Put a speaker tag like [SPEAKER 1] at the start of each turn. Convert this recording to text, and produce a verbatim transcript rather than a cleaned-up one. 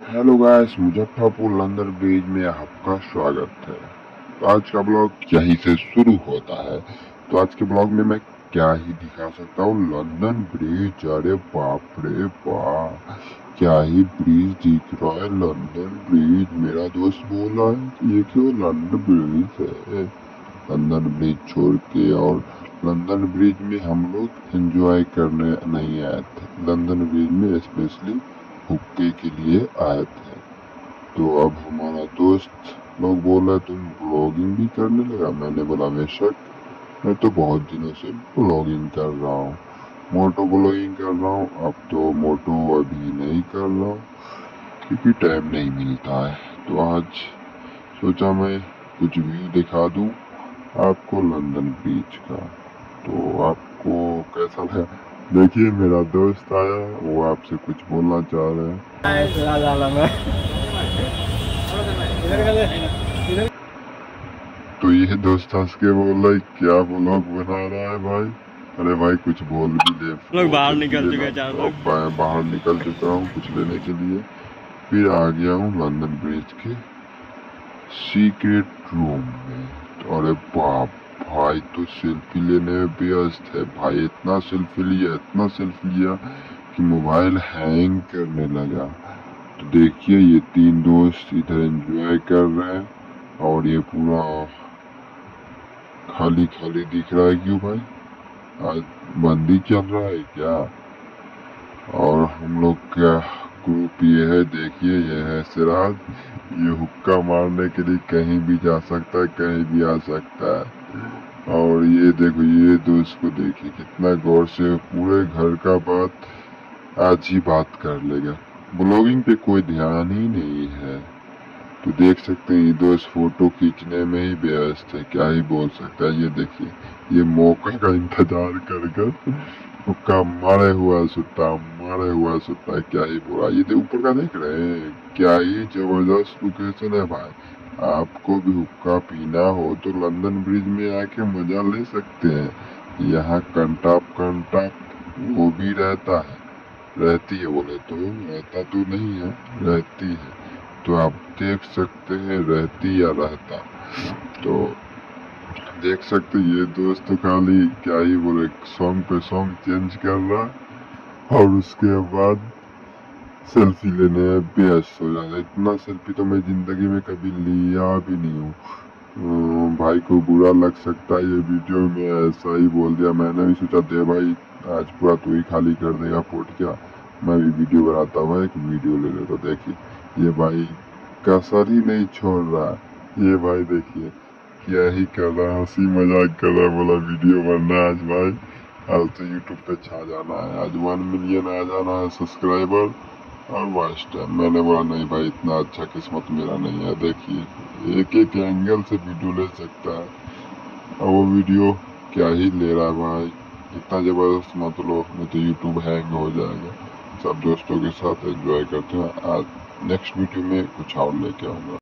[SPEAKER 1] Hello guys, Muzaffarpur London Bridge में आपका स्वागत है। तो आज का ब्लॉग यहीं से शुरू होता है। तो आज के ब्लॉग में मैं क्या ही दिखा सकता हूँ। लंदन ब्रिज, अरे बाप रे बाप, क्या ही ब्रिज दिख रहा है। लंदन ब्रिज, मेरा दोस्त बोल रहा है कि ये क्यों लंदन ब्रिज है। लंदन ब्रिज छोड़ के और लंदन ब्रिज में हम लोग एंजॉय करने नहीं आए थे। लंदन ब्रिज में स्पेशली हुक्के के लिए आए थे। तो अब हमारा दोस्त लोग बोला तुम ब्लॉगिंग भी करने लगा। मैंने बोला बेशक, मैं तो बहुत दिनों से ब्लॉगिंग कर रहा हूँ, मोटो ब्लॉगिंग कर रहा हूँ। अब तो मोटो अभी नहीं कर रहा हूँ क्योंकि टाइम नहीं मिलता है। तो आज सोचा मैं कुछ व्यू दिखा दूँ आपको लंदन ब्रिज का। तो आपको कैसा लगा? देखिए मेरा दोस्त आया, वो आपसे कुछ बोलना चाह रहे हैं। तो ये दोस्त हंस के बोल रहा है क्या ब्लॉग बना रहा है भाई। अरे भाई कुछ बोल भी ले,
[SPEAKER 2] लोग बाहर
[SPEAKER 1] सेल्फी
[SPEAKER 2] निकल चुके
[SPEAKER 1] लेना।
[SPEAKER 2] हैं चार
[SPEAKER 1] तो
[SPEAKER 2] लोग।
[SPEAKER 1] अब मैं बाहर निकल चुका हूँ कुछ लेने के लिए। फिर आ गया हूँ लंदन ब्रिज के सीक्रेट रूम में। तो अरे बाप, भाई तो सेल्फी लेने में व्यस्त है भाई। इतना सेल्फी लिया, इतना सेल्फी लिया कि मोबाइल हैंग करने लगा। तो देखिए ये तीन दोस्त इधर एंजॉय कर रहे हैं और ये पूरा खाली खाली दिख रहा है। क्यों भाई, आज बंदी चल रहा है क्या? और हम लोग का ग्रुप ये है, देखिए ये है सिराज। ये हुक्का मारने के लिए कहीं भी जा सकता है, कहीं भी आ सकता है। और ये देखो, ये दोस्त को देखिए कितना गौर से पूरे घर का बात आज ही बात कर लेगा। ब्लॉगिंग पे कोई ध्यान ही नहीं है। तो देख सकते हैं ये दोस्त फोटो खींचने में ही व्यस्त है, क्या ही बोल सकता है। ये देखिए, ये मौका का इंतजार कर कर हुक्का मारे हुआ सुट्टा, मारे हुआ सुट्टा, क्या ही बोला। ये दे ऊपर का देख रहे हैं, क्या ही जबरदस्त लोकेशन है भाई। आपको भी हुक्का पीना हो तो लंदन ब्रिज में आके मजा ले सकते हैं। यहाँ कंटाप कंटाप वो भी रहता है, रहती है बोले तो, रहता तो नहीं है, रहती है। तो आप देख सकते हैं रहती या रहता। तो देख सकते ये दोस्त तो खाली क्या ही बोले, सॉन्ग पे सॉन्ग चेंज कर रहा और उसके बाद सेल्फी लेने में व्यस्त हो जाता है। इतना सेल्फी तो मैं जिंदगी में कभी लिया भी नहीं हूँ। अम, भाई को बुरा लग सकता है ये वीडियो में ऐसा ही बोल दिया। मैंने भी सोचा दे भाई, आज पूरा तू ही खाली कर देगा पोट क्या, मैं भी वीडियो बनाता हुआ एक वीडियो ले लेता। तो देखिए ये भाई कसर ही नहीं छोड़ रहा। ये भाई देखिए क्या ही कर रहा है, हंसी मजाक कर रहा है। बोला वीडियो बनना है आज भाई, आज तो यूट्यूब पे छा जाना है, आज वन मिलियन आ जाना है सब्सक्राइबर और वॉच टाइम। मैंने बोला नहीं भाई, इतना अच्छा किस्मत मेरा नहीं है। देखिए एक एक एंगल से वीडियो ले सकता है और वो वीडियो क्या ही ले रहा है भाई। इतना जबरदस्त मत लो, नहीं तो यूट्यूब हैंग हो जाएगा। सब दोस्तों के साथ एंजॉय करते हैं। आज नेक्स्ट वीडियो में कुछ और लेके आऊँगा।